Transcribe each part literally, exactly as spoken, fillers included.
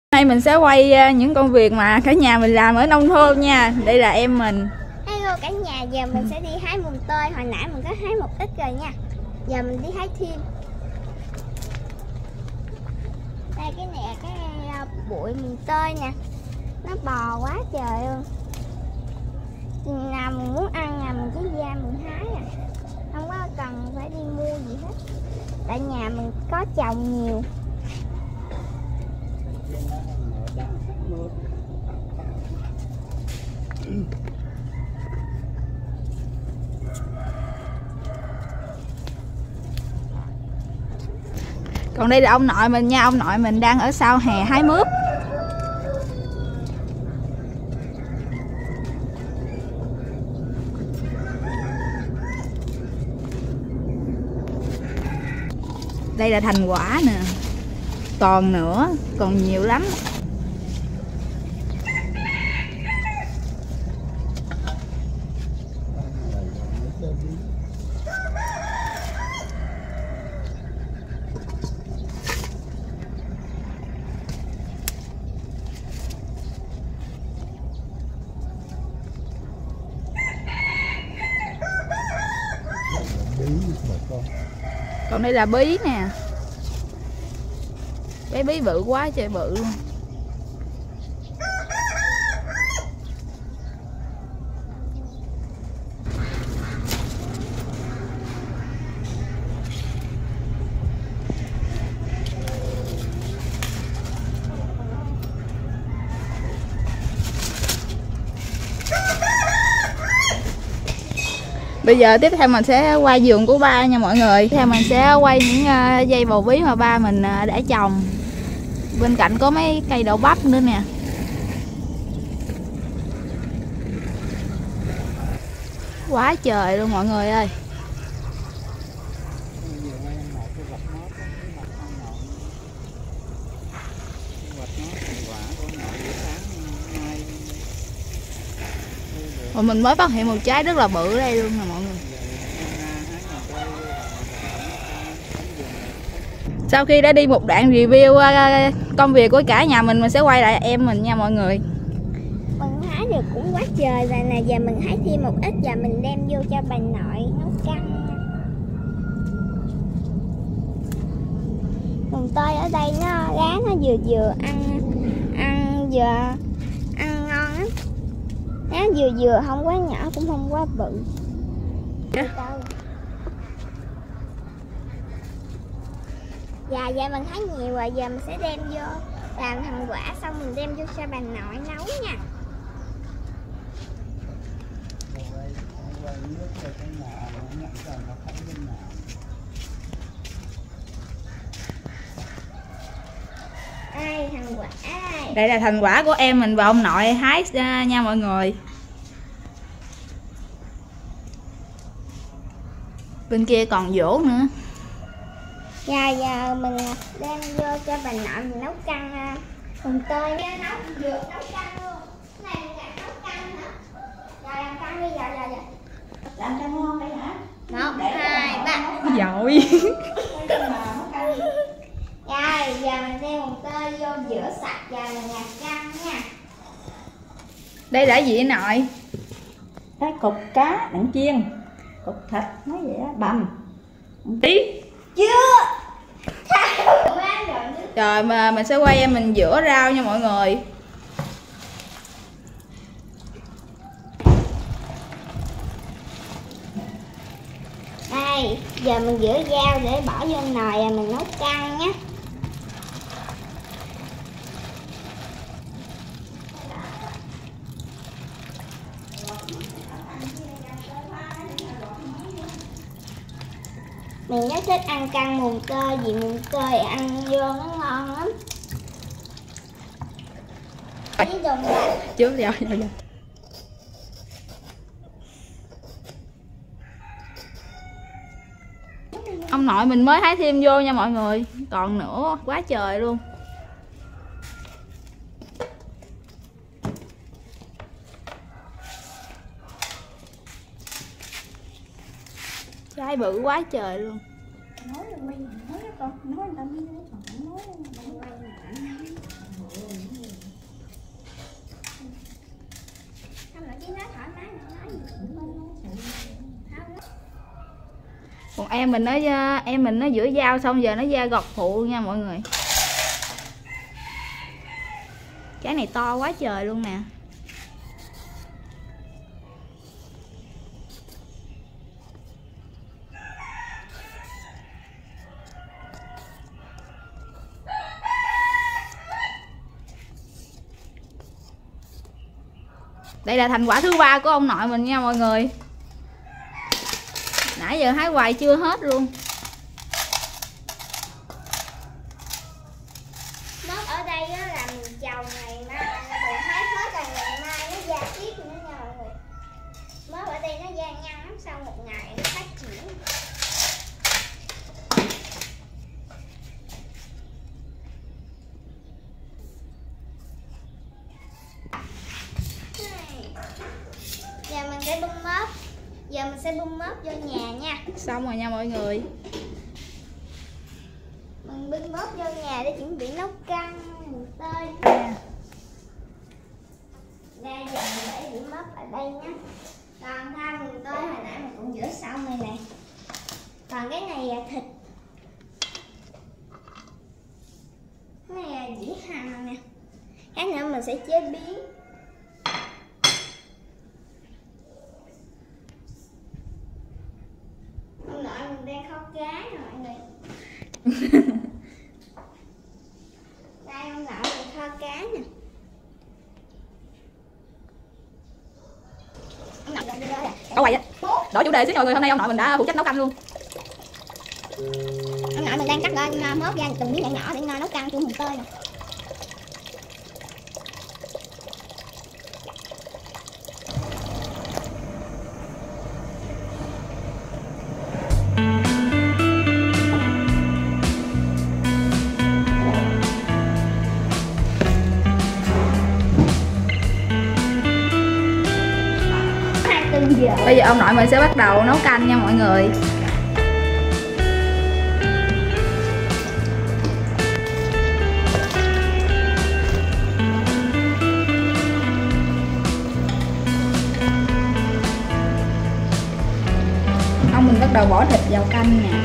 Hôm nay mình sẽ quay những công việc mà cả nhà mình làm ở nông thôn nha. Đây là em mình. Hello cả nhà, giờ mình sẽ đi hái mùng tơi. Hồi nãy mình có hái một ít rồi nha. Giờ mình đi hái thêm. Đây cái này cái bụi mùng tơi nè. Nó bò quá trời luôn. Chừng nào mình muốn ăn là mình chỉ ra mình hái à. Không có cần phải đi mua gì hết. Tại nhà mình có trồng nhiều. Còn đây là ông nội mình nha. Ông nội mình đang ở sau hè hái mướp. Đây là thành quả nè. Còn nữa, còn nhiều lắm. Còn đây là bí nè. Cái bí bự quá trời bự luôn. Bây giờ tiếp theo mình sẽ quay vườn của ba nha mọi người. Tiếp theo mình sẽ quay những dây bầu bí mà ba mình đã trồng. Bên cạnh có mấy cây đậu bắp nữa nè. Quá trời luôn mọi người ơi. Và mình mới phát hiện một trái rất là bự ở đây luôn nè mọi người. Sau khi đã đi một đoạn review công việc của cả nhà mình, mình sẽ quay lại em mình nha mọi người. Mình hái được cũng quá trời rồi nè. Giờ mình hái thêm một ít và mình đem vô cho bà nội nấu canh. Mùng tơi ở đây nó lá nó vừa vừa ăn ăn vừa ăn ngon lắm. Nó vừa vừa không quá nhỏ cũng không quá bự. Yeah. Dạ giờ mình thấy nhiều rồi, giờ mình sẽ đem vô làm thành quả xong mình đem vô cho bà nội nấu nha. Đây thành quả đây. Đây là thành quả của em mình và ông nội hái nha mọi người. Bên kia còn dỗ nữa. Dạ giờ mình đem vô cho bà nội mình nấu canh mùng tơi. Nấu vừa nấu canh luôn. Cái này mình làm nấu canh hả? Giờ làm canh đi, giờ giờ giờ. Làm cho ngon đây hả? Một, hai, ba. Dội. Rồi giờ mình đem mùng tơi vô rửa sạch và mình làm canh nha. Đây là gì vậy nội? Cái cục cá đặng chiên, cục thịt nói vậy á, bằm Tí. Chưa. Rồi mà mình sẽ quay em mình rửa rau nha mọi người. Đây, giờ mình rửa rau để bỏ vô nồi và mình nấu canh nhé. Mình rất thích ăn canh mùng tơi vì mùng tơi ăn vô nó ngon lắm. Với đồng bạc. Trước rồi rồi. Ông nội mình mới hái thêm vô nha mọi người. Còn nữa quá trời luôn. Trái bự quá trời luôn. nói là quay nói con nói người ta biết nói còn nói Còn em mình nó em mình nó rửa dao xong giờ nó ra gọt phụ nha mọi người. Trái này to quá trời luôn nè. Đây là thành quả thứ ba của ông nội mình nha mọi người. Nãy giờ hái hoài chưa hết luôn. Mớp ở đây á là mình trồng ngày mai, mình hái hết rồi ngày mai nó ra tiếp nữa nha mọi người. Mớp ở đây nó ra nhanh lắm, sau một ngày nó phát triển. Giờ mình sẽ bung mớp. Giờ mình sẽ bung mớp vô nhà nha. Xong rồi nha mọi người. Mình bưng mớp vô nhà để chuẩn bị nấu canh mùng tơi. Đây giờ mình để đĩa mớp ở đây nhé. Còn than mùng tơi hồi nãy mình cũng rửa xong rồi nè. Còn cái này là thịt. Cái này là dĩ hành nè. Cái nữa mình sẽ chế biến. Ông nội mình đang kho cá nè mọi người. Đây ông nội mình kho cá nè. Ông nội mình đây. Có quay á. Đổi chủ đề xíu mọi người, hôm nay ông nội mình đã phụ trách nấu canh luôn. Ông nội mình đang cắt lên mớp ra từng miếng nhỏ nhỏ để nấu canh của mùng tơi nè. Bây giờ ông nội mình sẽ bắt đầu nấu canh nha mọi người. Ông mình bắt đầu bỏ thịt vào canh nè.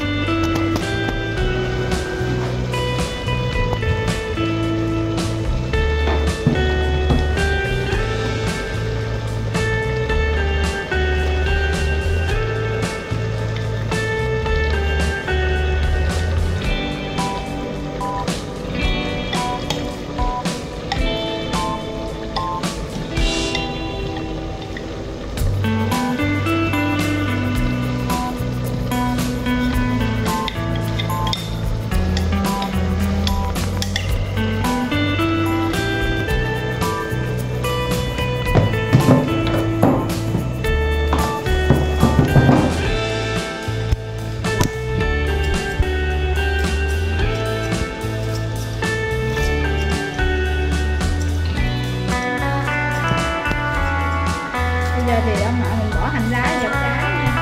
Thì ông nội mình bỏ hành lá vào cá nha.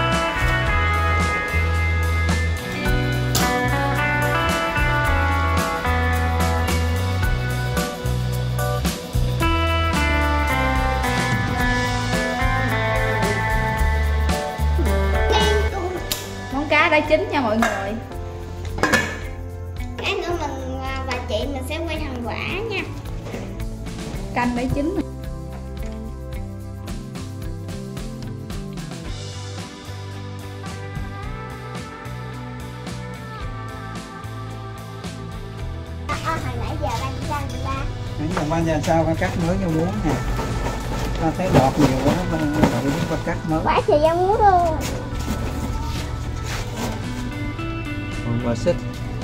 Món cá đã chín nha mọi người. Cái nữa mình và chị mình sẽ quay thành quả nha. Canh đã chín rồi. Hồi nãy giờ ba chỉ ra người ba. Nãy giờ ba giờ sao ba cắt mới rau muống nè. Ta thấy đọt nhiều quá ba đợi ba cắt mới. Quá trời rau muống luôn. Còn bà xích.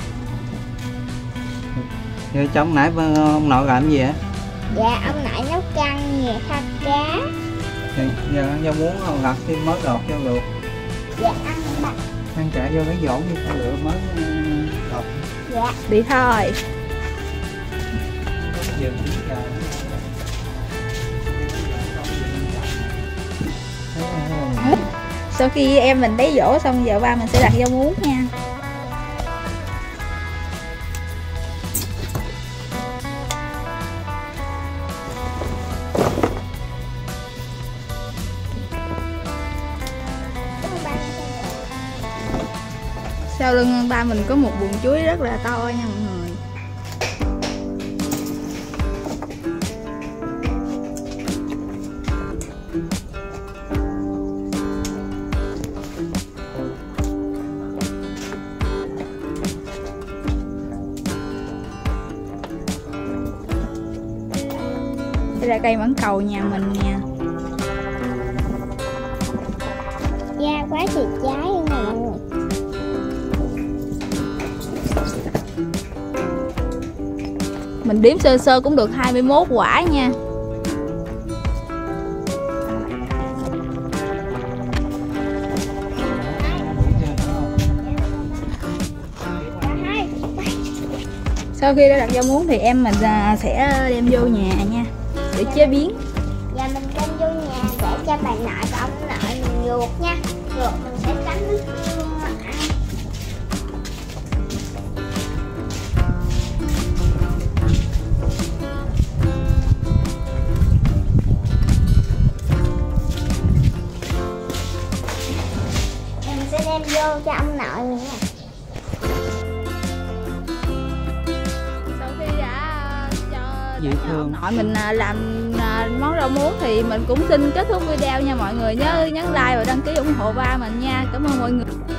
Giờ trong nãy ông nội làm gì vậy? Dạ ông nội nấu canh nè, kho cá. Thì giờ rau muống lặt thêm mới đọt cho luộc. Dạ ăn ba. Ăn trả vô cái dỗn đi con lựa mới đọt. Dạ. Đi thôi. Sau khi em mình lấy dỗ xong giờ ba mình sẽ đặt rau muống nha. Sau lưng ba mình có một vườn chuối rất là to nha mọi người. Đây là cây mãng cầu nhà mình nha. Da quá trời trái luôn nè mọi người. Mình đếm sơ sơ cũng được hai mươi mốt quả nha. Sau khi đã đặt rau muống thì em mình sẽ đem vô nhà nha để chế biến. Và mình đem vô nhà để cho bà nội và ông nội mình luộc nha. Luộc mình sẽ chấm nước tương mà ăn. Mình sẽ đem vô cho ông nội mình nha. Sau khi đã cho, Dễ đã cho thương. ông nội mình làm món rau muống thì mình cũng xin kết thúc video nha mọi người. Nhớ nhấn like và đăng ký ủng hộ ba mình nha. Cảm ơn mọi người.